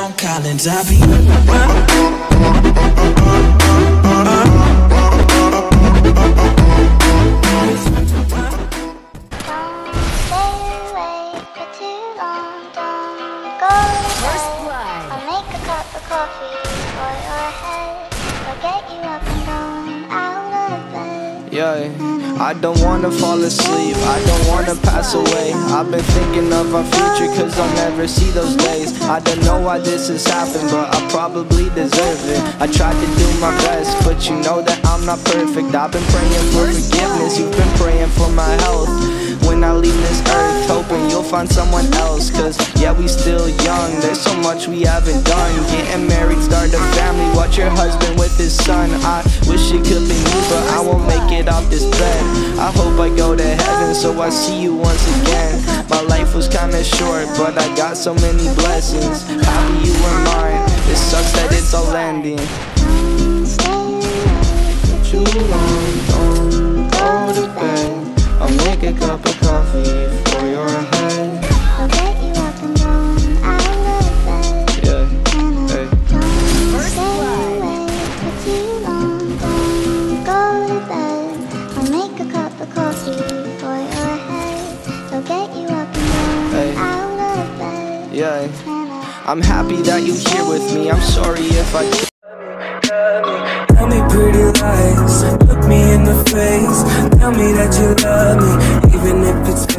on Collins, I be coffee for your head. I'll get you up and going out of bed. Yeah, I don't wanna fall asleep, I don't wanna pass away. I've been thinking of our future cause I'll never see those days. I don't know why this has happened, but I probably deserve it. I tried to do my best, but you know that I'm not perfect. I've been praying for forgiveness, you've been praying for my health. When I leave this earth, hoping you'll find someone else. Cause yeah, we still young, there's so much we haven't done. Getting married, start a family, watch your husband with his son. I wish it could be me, but I won't make it off this bed. I hope I go to heaven, so I see you once again. My life was kinda short, but I got so many blessings. Happy you were mine, it sucks that it's all ending. For too long, don't go to bed. I'll make a cup of coffee for your head. I'll get you up and going out of bed. Yeah, hey. Don't stay awake for too long. Don't go to bed. I'll make a cup of coffee for your head. I'll get you up and going out of bed. Yeah, I'm happy that you're here with me. I'm sorry if I can't. Tell me pretty lies, look me in the face. Tell me that you love me, even if it's